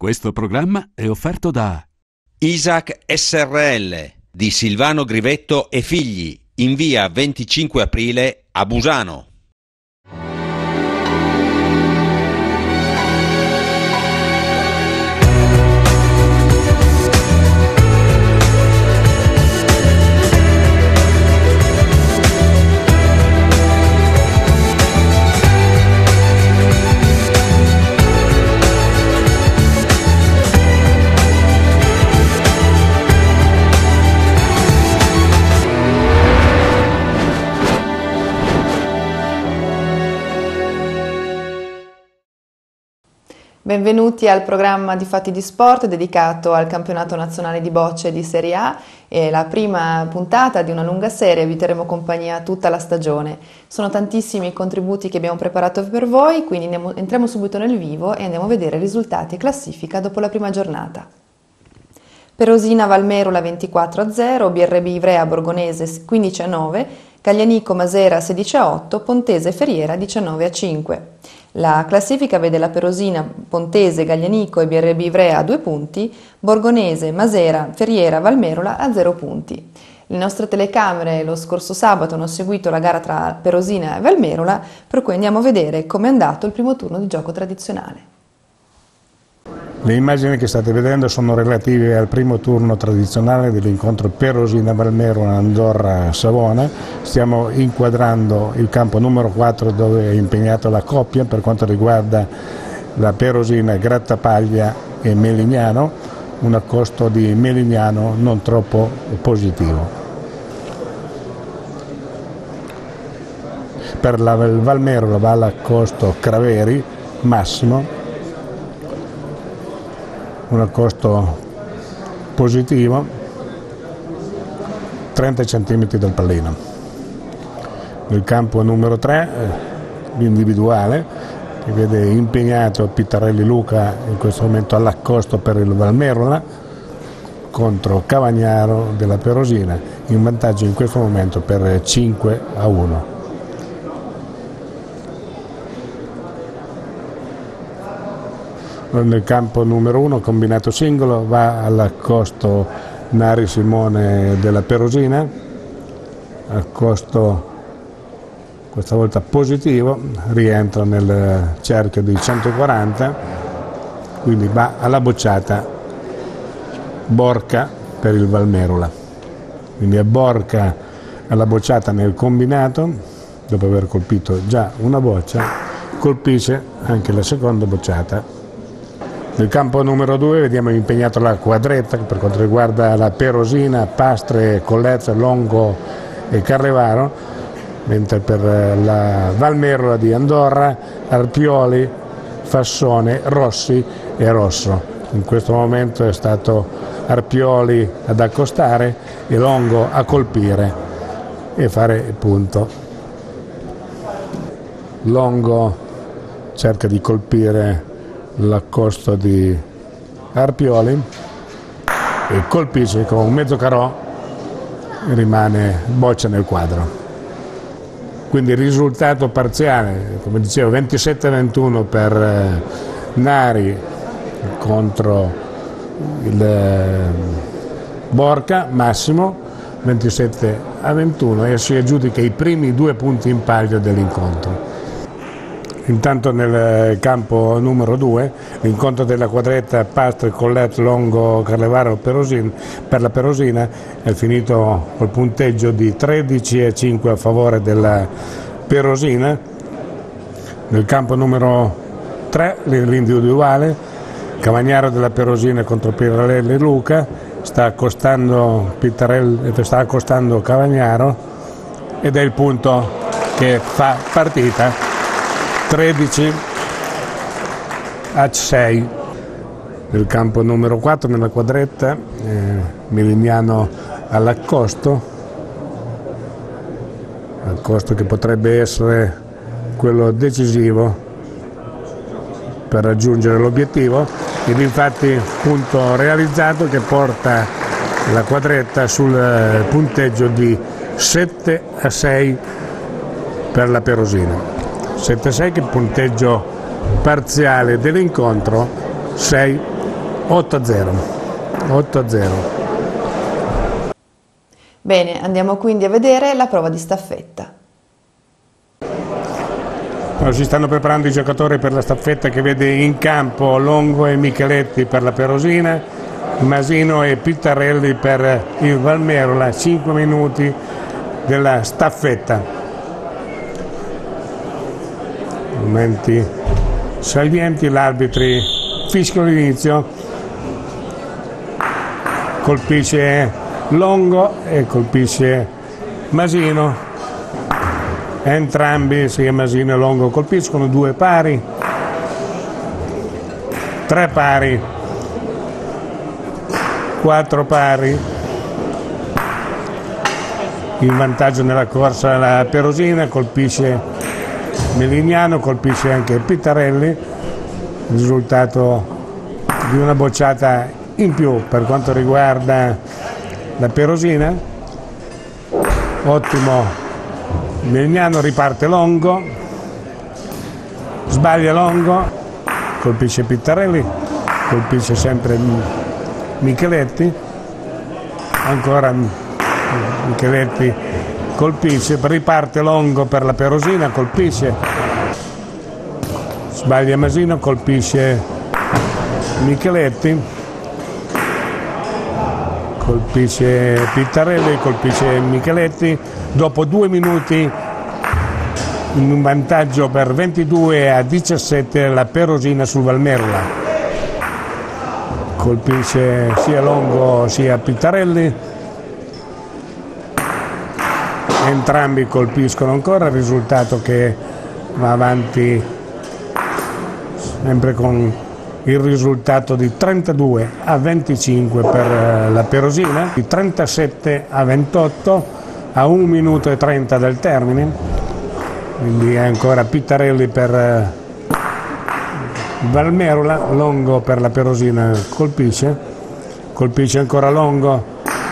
Questo programma è offerto da Isaac SRL di Silvano Grivetto e Figli, in via 25 aprile a Busano. Benvenuti al programma di Fatti di Sport dedicato al campionato nazionale di bocce di Serie A. È la prima puntata di una lunga serie, vi terremo compagnia tutta la stagione. Sono tantissimi i contributi che abbiamo preparato per voi, quindi entriamo subito nel vivo e andiamo a vedere risultati e classifica dopo la prima giornata. Perosina Valmerola 24-0, BRB Ivrea Borgonese 15-9, Caglianico Masera 16-8, Pontese Ferriera 19-5. La classifica vede la Perosina, Pontese, Gaglianico e BRB Ivrea a 2 punti, Borgonese, Masera, Ferriera, Valmerola a 0 punti. Le nostre telecamere lo scorso sabato hanno seguito la gara tra Perosina e Valmerola, per cui andiamo a vedere come è andato il primo turno di gioco tradizionale. Le immagini che state vedendo sono relative al primo turno tradizionale dell'incontro Perosina-Valmerola Andorra-Savona. Stiamo inquadrando il campo numero 4 dove è impegnata la coppia per quanto riguarda la Perosina Grattapaglia e Melignano, un accosto di Melignano non troppo positivo. Per la Valmerola va l'accosto Craveri, Massimo, un accosto positivo, 30 cm dal pallino. Nel campo numero 3, l'individuale, che vede impegnato Pittarelli Luca in questo momento all'accosto per il Valmerola contro Cavagnaro della Perosina, in vantaggio in questo momento per 5-1. Nel campo numero 1, combinato singolo, va all'accosto Nari Simone della Perosina, accosto questa volta positivo, rientra nel cerchio di 140, quindi va alla bocciata Borca per il Valmerola. Quindi è Borca alla bocciata nel combinato, dopo aver colpito già una boccia, colpisce anche la seconda bocciata. Nel campo numero 2 vediamo impegnato la quadretta per quanto riguarda la Perosina, Pastre, Collezza, Longo e Carlevaro, mentre per la Valmerola di Andorra, Arpioli, Fassone, Rossi e Rosso. In questo momento è stato Arpioli ad accostare e Longo a colpire e fare punto. Longo cerca di colpire l'accosto di Arpioli e colpisce con un mezzo carò e rimane boccia nel quadro. Quindi il risultato parziale, come dicevo, 27-21 per Nari contro il Borca, Massimo 27-21, e si aggiudica i primi 2 punti in palio dell'incontro. Intanto nel campo numero 2 l'incontro della quadretta Pastre, Collet, Longo, Carlevaro per la Perosina è finito col punteggio di 13-5 a favore della Perosina. Nel campo numero 3 l'individuale Cavagnaro della Perosina contro Pirarelli Luca, sta accostando Cavagnaro ed è il punto che fa partita. 13-6 nel campo numero 4 nella quadretta, Melignano all'accosto, accosto che potrebbe essere quello decisivo per raggiungere l'obiettivo, ed infatti punto realizzato che porta la quadretta sul punteggio di 7-6 per la Perosina. 7-6 che punteggio parziale dell'incontro 6-6. 8-0. 8-0. Bene, andiamo quindi a vedere la prova di staffetta. Si stanno preparando i giocatori per la staffetta, che vede in campo Longo e Micheletti per la Perosina, Masino e Pittarelli per il Valmerola. 5 minuti della staffetta. Momenti salienti, l'arbitri fischiano l'inizio, colpisce Longo e colpisce Masino. Entrambi, sia Masino e Longo, colpiscono 2 pari, 3 pari, 4 pari. In vantaggio nella corsa la Perosina, colpisce Melignano, colpisce anche Pittarelli, risultato di una bocciata in più per quanto riguarda la Perosina. Ottimo Melignano, riparte Longo, sbaglia Longo, colpisce Pittarelli, colpisce sempre Micheletti, ancora Micheletti colpisce, riparte Longo per la Perosina, colpisce, sbaglia Masino, colpisce Micheletti, colpisce Pittarelli, colpisce Micheletti. Dopo 2 minuti in un vantaggio per 22-17 la Perosina sul Valmerola. Colpisce sia Longo sia Pittarelli, entrambi colpiscono ancora, il risultato che va avanti sempre con il risultato di 32-25 per la Perosina, di 37-28 a 1 minuto e 30 dal termine, quindi è ancora Pittarelli per Valmerola, Longo per la Perosina colpisce ancora Longo,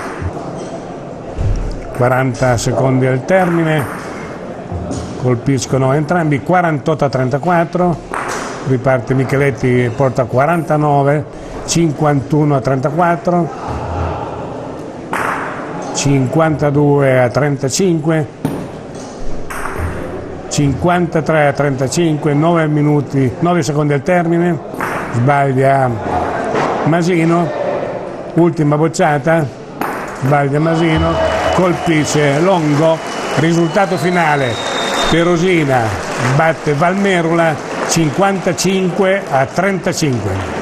40 secondi al termine, colpiscono entrambi, 48-34, riparte Micheletti e porta 49, 51-34, 52-35, 53-35, 9 minuti, 9 secondi al termine, sbaglia Masino, ultima bocciata, sbaglia Masino, colpisce Longo, risultato finale, Perosina batte Valmerola 55-35.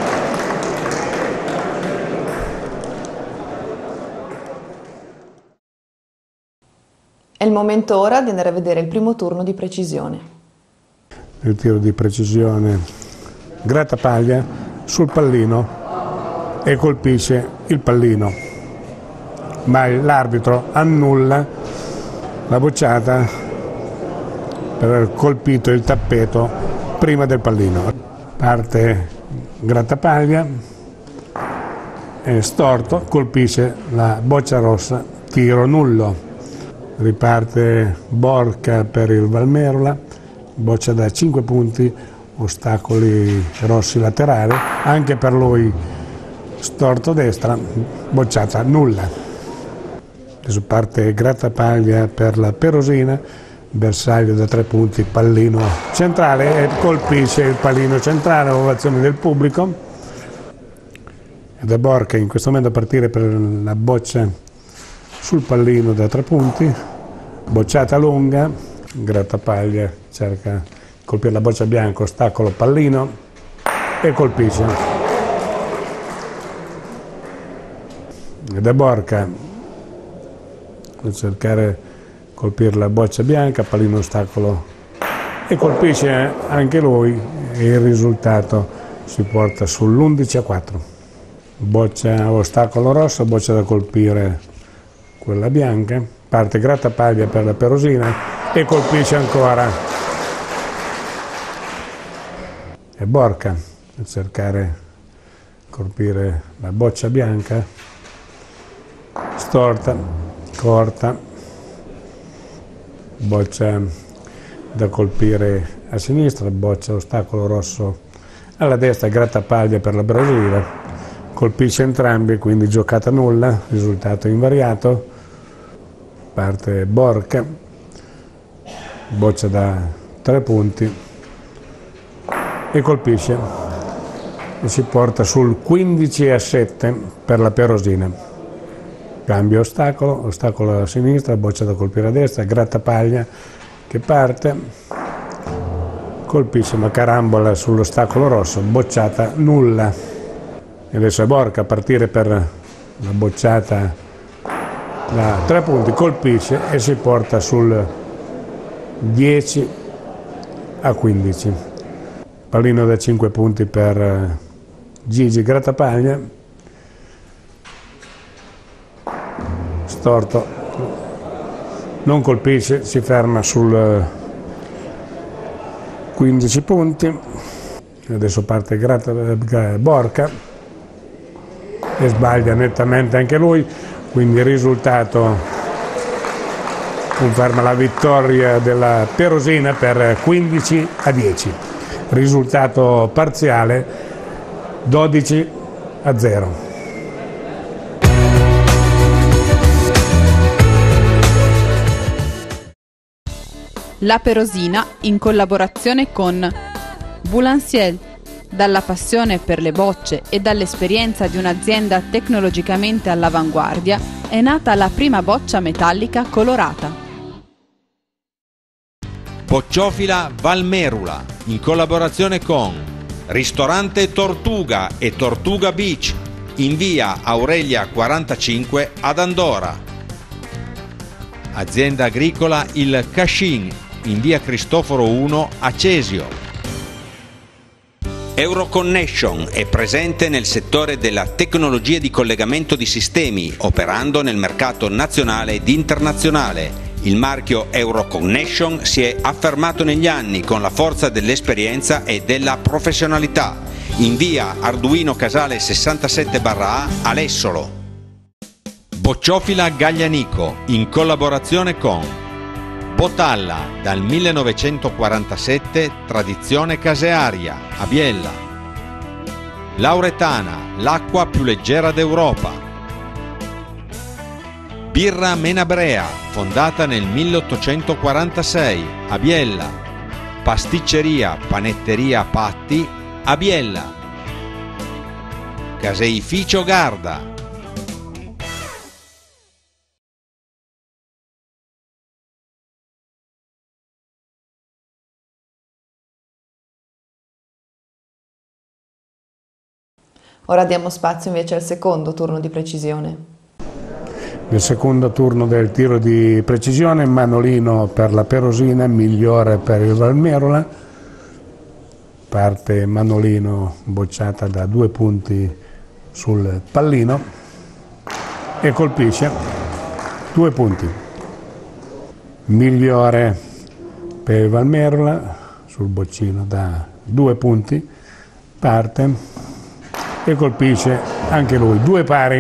È il momento ora di andare a vedere il primo turno di precisione. Il tiro di precisione, Grattapaglia sul pallino e colpisce il pallino, ma l'arbitro annulla la bocciata per aver colpito il tappeto prima del pallino. Parte Grattapaglia, è storto, colpisce la boccia rossa, tiro nullo. Riparte Borca per il Valmerola, boccia da 5 punti, ostacoli rossi laterali, anche per lui storto destra, bocciata nulla. Adesso parte Grattapaglia per la Perosina, bersaglio da 3 punti, pallino centrale e colpisce il pallino centrale, ovazione del pubblico. Ed è Borca in questo momento a partire per la boccia sul pallino da 3 punti, bocciata lunga, Grattapaglia cerca di colpire la boccia bianca, ostacolo pallino e colpisce. Ed è Borca a cercare di colpire la boccia bianca, pallino ostacolo e colpisce anche lui e il risultato si porta sull'11-4. Boccia ostacolo rosso, boccia da colpire quella bianca, parte Grattapaglia per la Perosina e colpisce ancora. E Borca a cercare di colpire la boccia bianca, storta, corta, boccia da colpire a sinistra, boccia ostacolo rosso alla destra, Grattapaglia per la Brasile, colpisce entrambi, quindi giocata nulla, risultato invariato. Parte Borca, boccia da 3 punti e colpisce e si porta sul 15-7 per la Perosina. Cambio ostacolo a sinistra, boccia da colpire a destra, grattapaglia che parte, colpisce ma carambola sull'ostacolo rosso, bocciata nulla. E adesso è Borca a partire per la bocciata da 3 punti, colpisce e si porta sul 10-15. Pallino da 5 punti per Gigi Grattapaglia, storto, non colpisce, si ferma sul 15 punti. Adesso parte Borca e sbaglia nettamente anche lui, quindi il risultato conferma la vittoria della Perosina per 15-10. Risultato parziale 12-0. La Perosina in collaborazione con Boulanciel. Dalla passione per le bocce e dall'esperienza di un'azienda tecnologicamente all'avanguardia è nata la prima boccia metallica colorata. Bocciofila Valmerula in collaborazione con Ristorante Tortuga e Tortuga Beach in via Aurelia 45 ad Andora. Azienda agricola Il Cascin in via Cristoforo 1 a Cesio. Euroconnation è presente nel settore della tecnologia di collegamento di sistemi, operando nel mercato nazionale ed internazionale. Il marchio Euroconnation si è affermato negli anni con la forza dell'esperienza e della professionalità. In via Arduino Casale 67/A a Lessolo. Bocciofila Gaglianico in collaborazione con Botalla, dal 1947, tradizione casearia, a Biella. Lauretana, l'acqua più leggera d'Europa. Birra Menabrea, fondata nel 1846, a Biella. Pasticceria Panetteria Patti, a Biella. Caseificio Garda. Ora diamo spazio invece al secondo turno di precisione. Il secondo turno del tiro di precisione, Manolino per la Perosina, Migliore per il Valmerola. Parte Manolino, bocciata da 2 punti sul pallino e colpisce 2 punti. Migliore per il Valmerola sul boccino da 2 punti, parte e colpisce anche lui, 2 pari.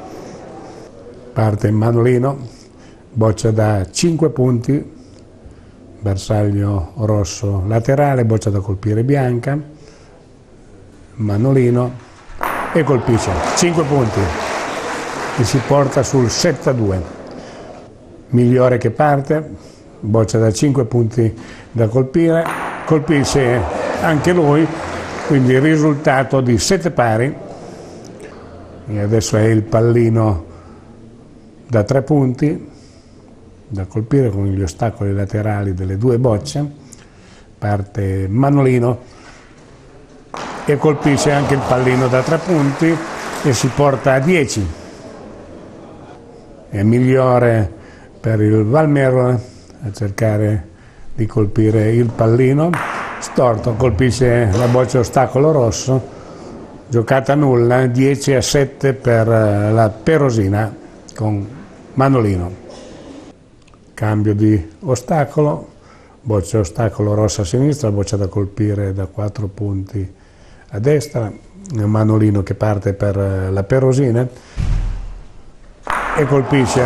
Parte Manolino, boccia da 5 punti, bersaglio rosso laterale, boccia da colpire bianca, Manolino e colpisce 5 punti e si porta sul 7-2. Migliore che parte, boccia da 5 punti da colpire, colpisce anche lui, quindi il risultato di 7 pari. E adesso è il pallino da 3 punti da colpire con gli ostacoli laterali delle 2 bocce. Parte Manolino e colpisce anche il pallino da 3 punti e si porta a 10. È Migliore per il Valmerola a cercare di colpire il pallino. Storto, colpisce la boccia ostacolo rosso, giocata nulla, 10-7 per la Perosina con Manolino. Cambio di ostacolo, boccia ostacolo rossa a sinistra, boccia da colpire da 4 punti a destra, Manolino che parte per la Perosina e colpisce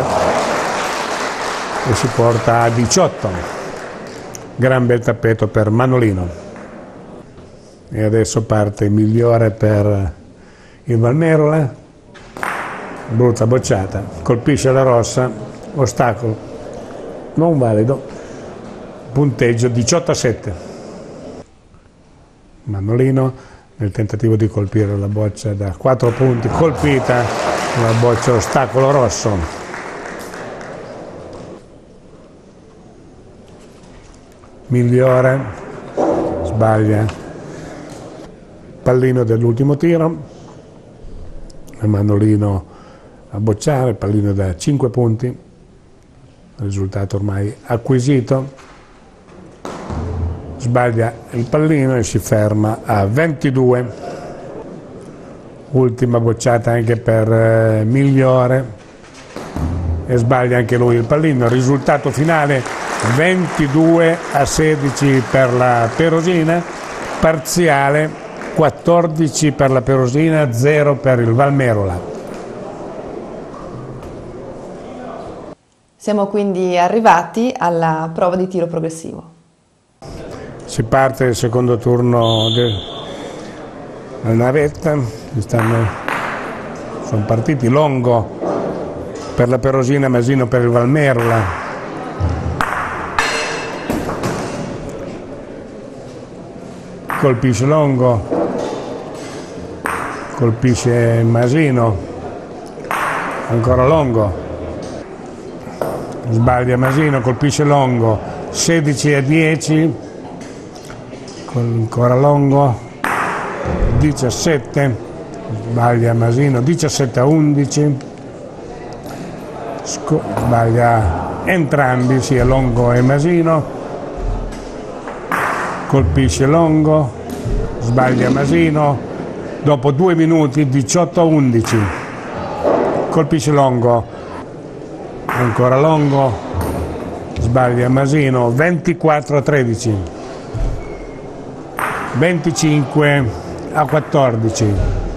e si porta a 18. Gran bel tappeto per Manolino. E adesso parte Migliore per il Valmerola, brutta bocciata, colpisce la rossa, ostacolo non valido, punteggio 18-7. Manolino nel tentativo di colpire la boccia da 4 punti, colpita la boccia ostacolo rosso. Migliore, sbaglia, pallino dell'ultimo tiro, Manolino a bocciare, pallino da 5 punti, risultato ormai acquisito, sbaglia il pallino e si ferma a 22, ultima bocciata anche per Migliore e sbaglia anche lui il pallino, risultato finale 22-16 per la Perosina, parziale 14 per la Perosina, 0 per il Valmerola. Siamo quindi arrivati alla prova di tiro progressivo. Si parte il secondo turno della navetta, sono partiti Longo per la Perosina, Masino per il Valmerola. Colpisce Longo, colpisce Masino, ancora Longo. Sbaglia Masino, colpisce Longo, 16-10, ancora Longo, 17, sbaglia Masino, 17-11, sbaglia entrambi, sia Longo e Masino, colpisce Longo, sbaglia Masino, dopo 2 minuti 18-11, colpisce Longo, ancora Longo, sbaglia Masino, 24-13, 25-14,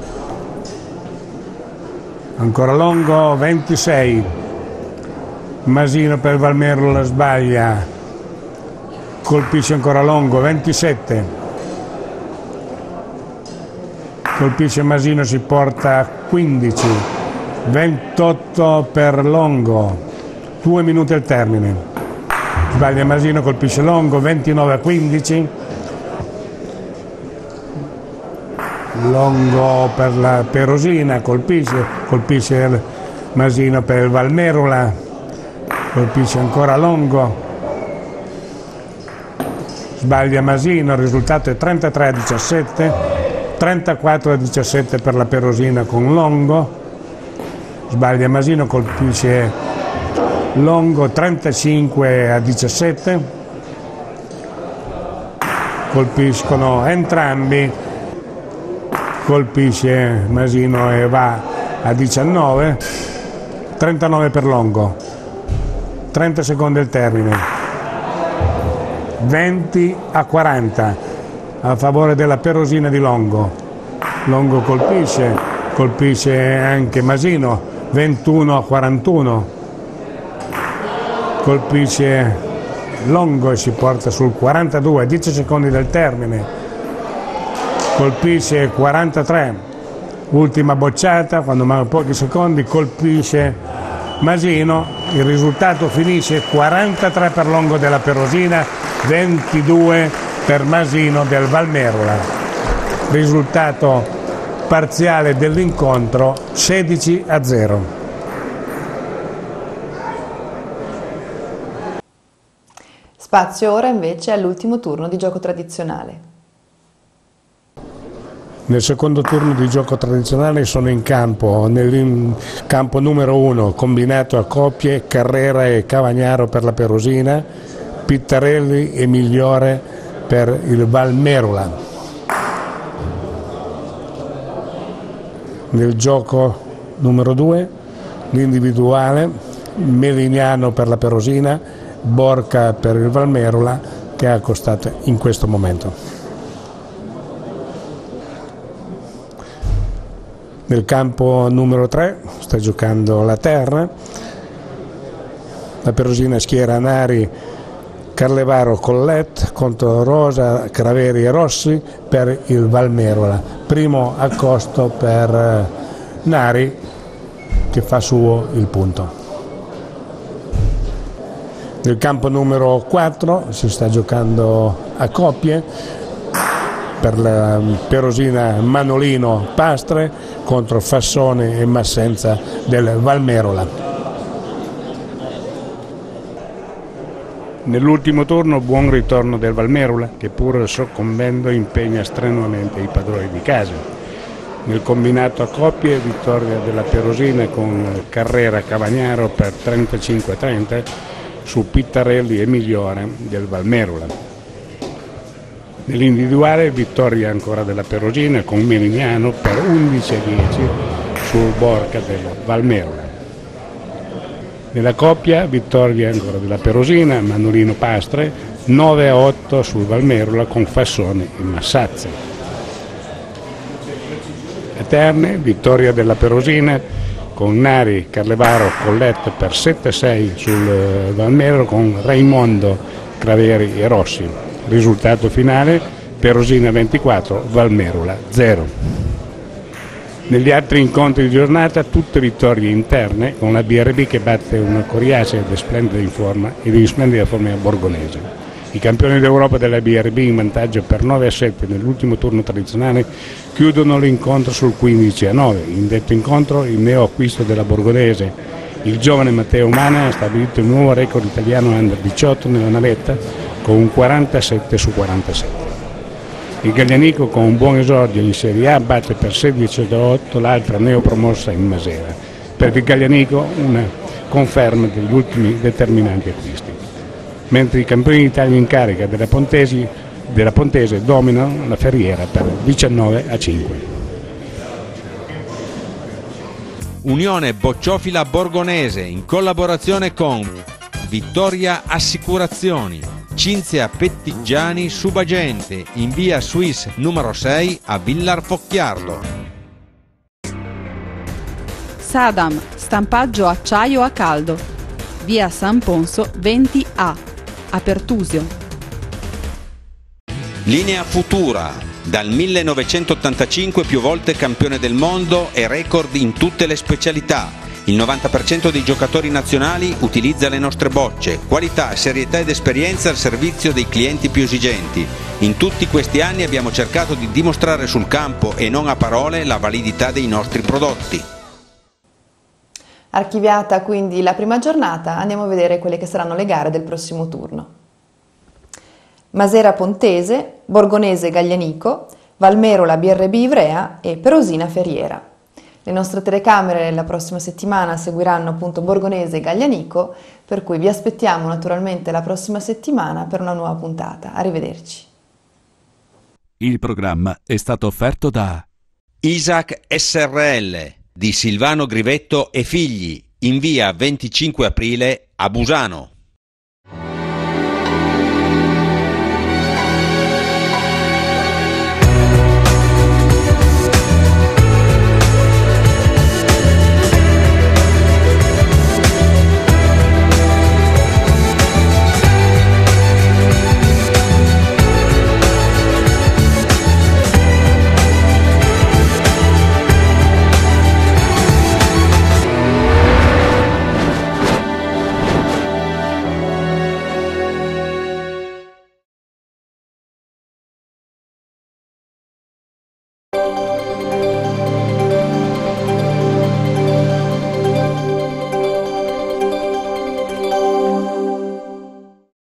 ancora Longo, 26, Masino per Valmerola sbaglia, colpisce ancora Longo, 27, colpisce Masino, si porta a 15, 28 per Longo, 2 minuti al termine, sbaglia Masino, colpisce Longo, 29-15, Longo per la Perosina, colpisce Masino per il Valmerola, colpisce ancora Longo, sbaglia Masino, il risultato è 33-17, 34-17 per la Perosina con Longo, sbaglia Masino, colpisce Longo, 35-17, colpiscono entrambi, colpisce Masino e va a 19, 39 per Longo, 30 secondi al termine, 20-40 a favore della Perosina di Longo. Longo colpisce anche Masino, 21-41, colpisce Longo e si porta sul 42, 10 secondi del termine, colpisce 43, ultima bocciata, quando mancano pochi secondi, colpisce Masino, il risultato finisce 43 per Longo della Perosina, 22 per Masino del Valmerola, risultato parziale dell'incontro 16-0. Spazio ora invece all'ultimo turno di gioco tradizionale. Nel secondo turno di gioco tradizionale sono in campo, nel campo numero 1, combinato a coppie, Carrera e Cavagnaro per la Perosina, Pittarelli e Migliore per il Valmerola. Nel gioco numero 2, l'individuale, Melignano per la Perosina, Borca per il Valmerola, che è accostato in questo momento. Nel campo numero 3 sta giocando la terra, la Perosina schiera Nari, Carlevaro Collet contro Rosa, Craveri e Rossi per il Valmerola. Primo accosto per Nari che fa suo il punto. Nel campo numero 4 si sta giocando a coppie per la Perosina Manolino Pastre contro Fassone e Massenza del Valmerola. Nell'ultimo turno buon ritorno del Valmerola che pur soccombendo impegna strenuamente i padroni di casa. Nel combinato a coppie vittoria della Perosina con Carrera Cavagnaro per 35-30 su Pittarelli e Migliore del Valmerola. Nell'individuale vittoria ancora della Perosina con Melignano per 11-10 sul Borca del Valmerola. Nella coppia vittoria ancora della Perosina, Manolino Pastre, 9-8 sul Valmerola con Fassone e Massazzi. A Terne, vittoria della Perosina con Nari, Carlevaro, Collet per 7-6 sul Valmerola con Raimondo, Craveri e Rossi. Risultato finale, Perosina 24, Valmerola 0. Negli altri incontri di giornata tutte vittorie interne con la BRB che batte una coriacea ed splendida in forma e di splendida forma borgonese. I campioni d'Europa della BRB in vantaggio per 9-7 nell'ultimo turno tradizionale chiudono l'incontro sul 15-9. In detto incontro il neoacquisto della borgonese, il giovane Matteo Mana, ha stabilito il nuovo record italiano under 18 nella navetta con un 47-47. Il Gaglianico con un buon esordio in Serie A batte per 16-8 l'altra neopromossa in Masera. Per il Gaglianico una conferma degli ultimi determinanti acquisti. Mentre i campioni d'Italia in carica della Pontese dominano la Ferriera per 19-5. Unione Bocciofila Borgonese in collaborazione con Vittoria Assicurazioni, Cinzia Pettigiani Subagente in via Suisse numero 6 a Villar Focchiardo. Sadam, stampaggio acciaio a caldo, via San Ponso 20A, a Pertusio. Linea Futura, dal 1985 più volte campione del mondo e record in tutte le specialità. Il 90% dei giocatori nazionali utilizza le nostre bocce, qualità, serietà ed esperienza al servizio dei clienti più esigenti. In tutti questi anni abbiamo cercato di dimostrare sul campo e non a parole la validità dei nostri prodotti. Archiviata quindi la prima giornata, andiamo a vedere quelle che saranno le gare del prossimo turno. Masera Pontese, Borgonese Gaglianico, Valmerola BRB Ivrea e Perosina Ferriera. Le nostre telecamere la prossima settimana seguiranno appunto Borgonese e Gaglianico, per cui vi aspettiamo naturalmente la prossima settimana per una nuova puntata. Arrivederci. Il programma è stato offerto da Isaac SRL di Silvano Grivetto e Figli in via 25 aprile a Busano.